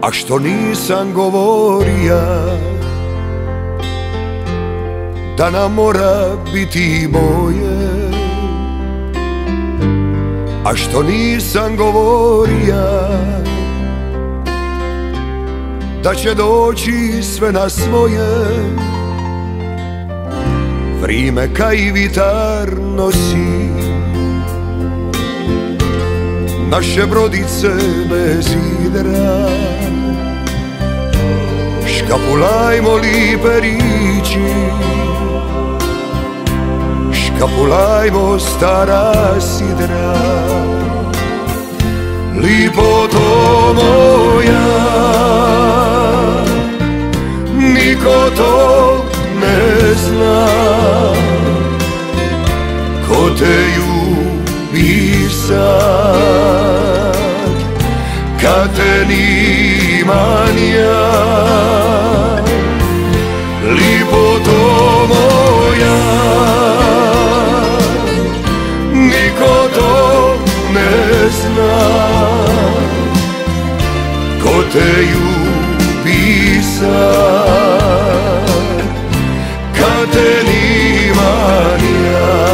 a što nisam govorija da nam mora biti moje, a što nisam govorija da će doći sve na svoje. Vrime kaj vitar nosi naše brodice bez idra. Škapulajmo lipe riči, škapulajmo stara sidra. Lipoto moja, niko to ne zna, ko te ljubi sad, kad te nimam ja. Lipoto moja, niko to ne zna, ko te ljubi sad, kad te nimam ja.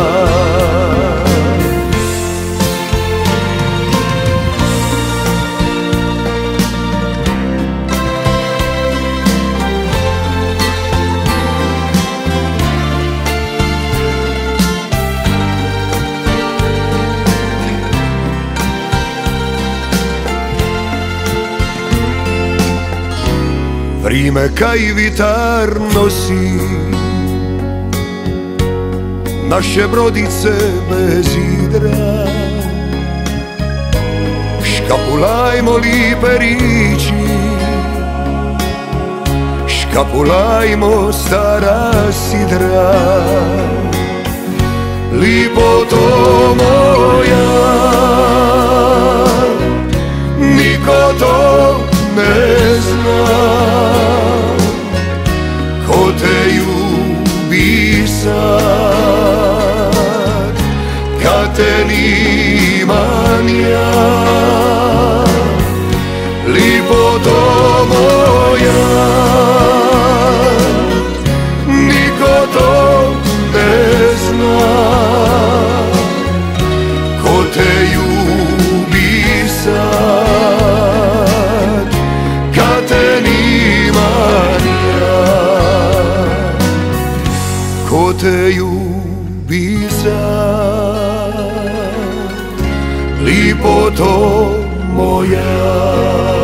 Vrime kaj vitar nosi naše brodice bez idra. Škapulajmo lipe riči, škapulajmo stara sidra. Lipoto moja, niko to ne zna, ko te ljubi sad, kad te nimam ja. Lipoto moja, niko to ne zna, ko te ljubi sad, kad te nimam ja. Ko te ljubi sad, lipoto moja.